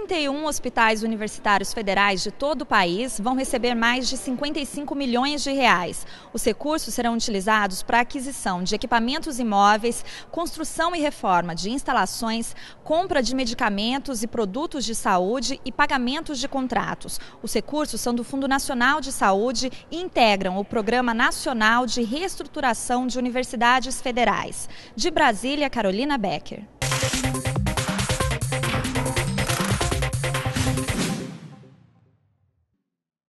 31 hospitais universitários federais de todo o país vão receber mais de 55 milhões de reais. Os recursos serão utilizados para a aquisição de equipamentos imóveis, construção e reforma de instalações, compra de medicamentos e produtos de saúde e pagamentos de contratos. Os recursos são do Fundo Nacional de Saúde e integram o Programa Nacional de Reestruturação de Universidades Federais. De Brasília, Carolina Becker.